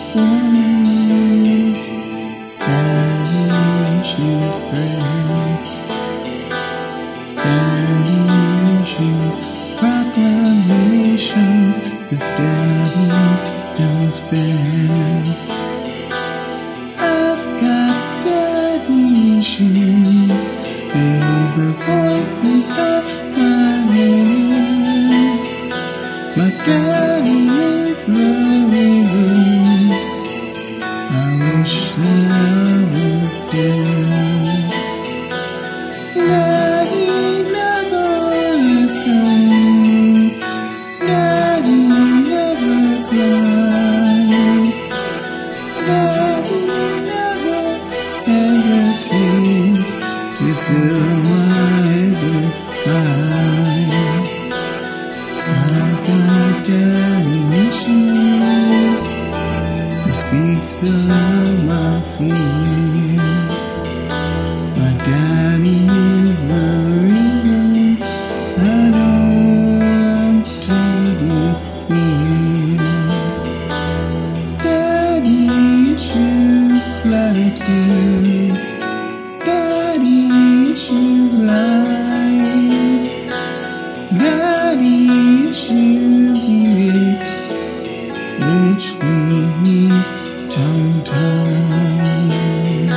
wonders, daddy issues threats, daddy issues proclamations, 'cause daddy knows best. I've got daddy issues, there's a voice inside my head. My daddy is the reason I wish that I was dead. Daddy never listens, daddy never cries, daddy never hesitates to fill my head with lies. I've got daddy issues, he speaks of my fear. My daddy is the reason I don't want to be here. Daddy issues platitudes, daddy issues lies, daddy issues edicts, which leave me tongue-tied.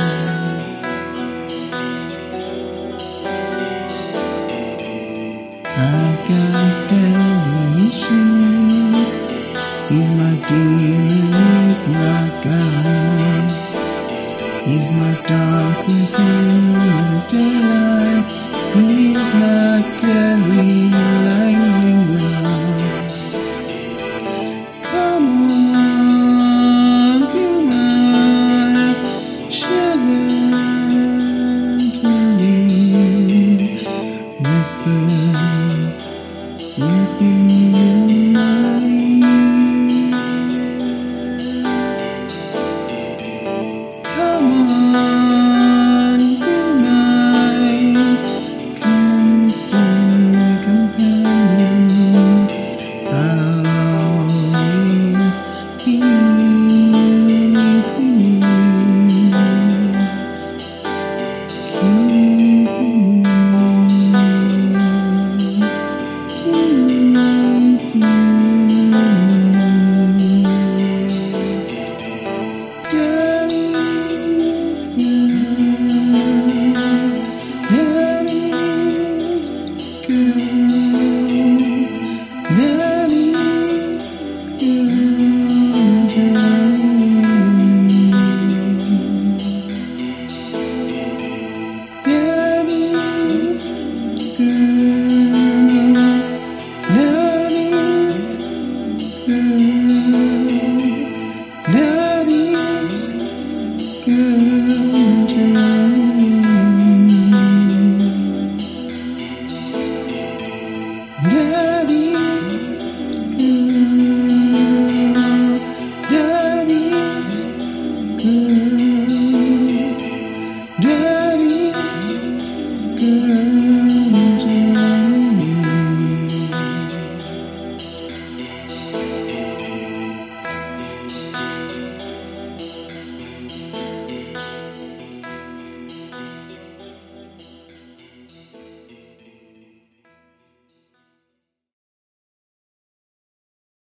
I've got daddy issues, he's my demon, he's my guide, he's my dark within the daylight, he's my deadly lightning rod. Come on, be my sugar daddy, whisper sweeping in my ears. Come on, be my constant companion. I'll always keep me. Yeah.